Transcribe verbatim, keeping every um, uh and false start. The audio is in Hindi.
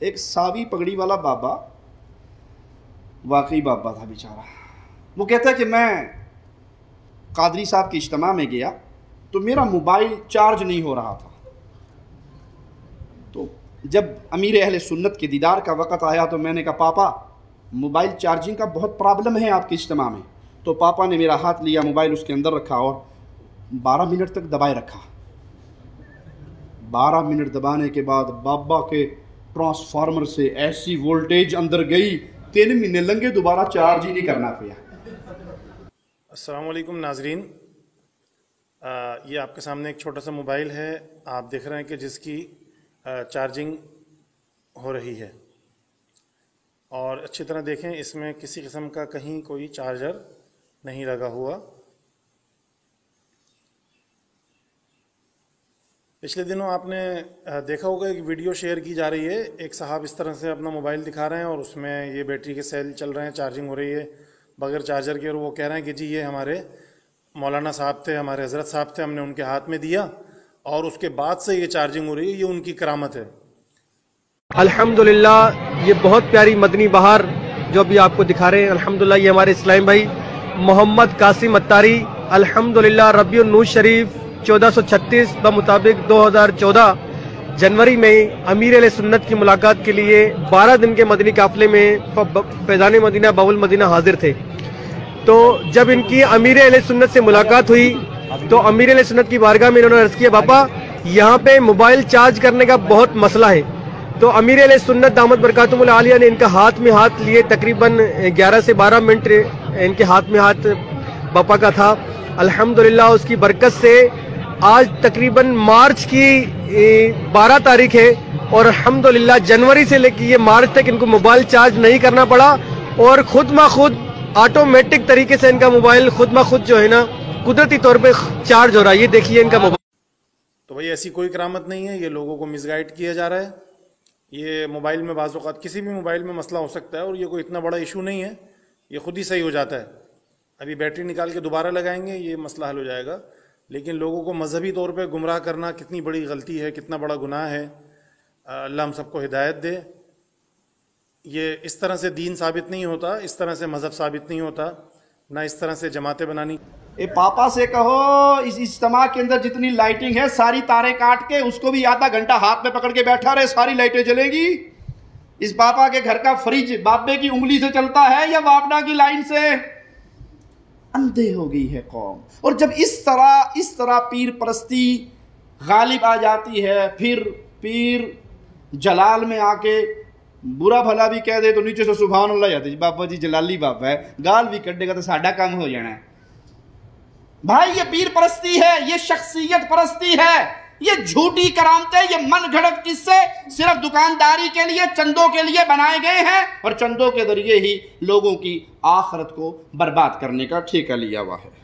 एक सावी पगड़ी वाला बाबा, वाकई बाबा था बेचारा। वो कहता है कि मैं कादरी साहब के इज्तिमा में गया तो मेरा मोबाइल चार्ज नहीं हो रहा था। तो जब अमीर अहले सुन्नत के दीदार का वक़्त आया तो मैंने कहा पापा मोबाइल चार्जिंग का बहुत प्रॉब्लम है आपके इज्तिमा में। तो पापा ने मेरा हाथ लिया, मोबाइल उसके अंदर रखा और बारह मिनट तक दबाए रखा। बारह मिनट दबाने के बाद बाबा के ट्रांसफार्मर से ऐसी वोल्टेज अंदर गई, तीन महीने लंघे दोबारा चार्ज ही नहीं करना पिया। अस्सलाम वालेकुम नाजरीन, ये आपके सामने एक छोटा सा मोबाइल है, आप देख रहे हैं कि जिसकी आ, चार्जिंग हो रही है। और अच्छी तरह देखें, इसमें किसी किस्म का कहीं कोई चार्जर नहीं लगा हुआ। पिछले दिनों आपने देखा होगा एक वीडियो शेयर की जा रही है, एक साहब इस तरह से अपना मोबाइल दिखा रहे हैं और उसमें ये बैटरी के सेल चल रहे हैं, चार्जिंग हो रही है बगैर चार्जर के। और वो कह रहे हैं कि जी ये हमारे मौलाना साहब थे, हमारे हज़रत साहब थे, हमने उनके हाथ में दिया और उसके बाद से ये चार्जिंग हो रही है, ये उनकी करामत है। अल्हम्दुलिल्लाह, ये बहुत प्यारी मदनी बहार जो अभी आपको दिखा रहे हैं, अल्हम्दुलिल्लाह ये हमारे इस्लाम भाई मोहम्मद कासिम अत्तारी अल्हम्दुलिल्लाह रबिउन नूर शरीफ चौदह सौ छत्तीस ब मुताबिक दो हज़ार चौदह जनवरी में अमीर अहले सुन्नत की मुलाकात के लिए बारह दिन के मदनी काफिले में फैज़ान मदीना बाबुल मदीना हाजिर थे। तो जब इनकी अमीर अहले सुन्नत से मुलाकात हुई तो अमीर अहले सुन्नत की बारगाह में इन्होंने अर्ज किया, बाबा यहाँ पे मोबाइल चार्ज करने का बहुत मसला है। तो अमीर अहले सुन्नत दामद बरकातुहुल आलिया ने इनका हाथ में हाथ लिए, तकरीबन ग्यारह से बारह मिनट इनके हाथ में हाथ बापा का था। अल्हम्दुलिल्लाह उसकी बरकत से आज तकरीबन मार्च की बारह तारीख है और अल्हम्दुलिल्लाह जनवरी से लेकर ये मार्च तक इनको मोबाइल चार्ज नहीं करना पड़ा और खुद मा खुद ऑटोमेटिक तरीके से इनका मोबाइल खुद मा खुद जो है ना कुदरती तौर पे चार्ज हो रहा है। ये देखिए इनका मोबाइल। तो भाई ऐसी कोई करामत नहीं है, ये लोगों को मिसगाइड किया जा रहा है। ये मोबाइल में बाज़ औक़ात किसी भी मोबाइल में मसला हो सकता है और ये कोई इतना बड़ा इशू नहीं है, ये खुद ही सही हो जाता है। अभी बैटरी निकाल के दोबारा लगाएंगे, ये मसला हल हो जाएगा। लेकिन लोगों को मजहबी तौर पे गुमराह करना कितनी बड़ी गलती है, कितना बड़ा गुनाह है। अल्लाह हम सबको हिदायत दे। ये इस तरह से दीन साबित नहीं होता, इस तरह से मजहब साबित नहीं होता, ना इस तरह से जमातें बनानी। ए पापा से कहो इस इज्तिमा के अंदर जितनी लाइटिंग है सारी तारें काट के उसको भी आधा घंटा हाथ में पकड़ के बैठा रहे, सारी लाइटें जलेगी। इस पापा के घर का फ्रिज बापे की उंगली से चलता है या वापडा की लाइन से? अंधे हो गई है कौम। और जब इस तरह इस तरह पीर परस्ती गालिब आ जाती है, फिर पीर जलाल में आके बुरा भला भी कह दे तो नीचे से सुभान अल्लाह जाती जी, बाबा जी जलाली बाबा है, गाल भी कटेगा तो साडा काम हो जाना है। भाई ये पीर परस्ती है, ये शख्सियत परस्ती है, ये झूठी करामतें, ये मन घड़त किस्से सिर्फ दुकानदारी के लिए, चंदों के लिए बनाए गए हैं और चंदों के जरिए ही लोगों की आखिरत को बर्बाद करने का ठेका लिया हुआ है।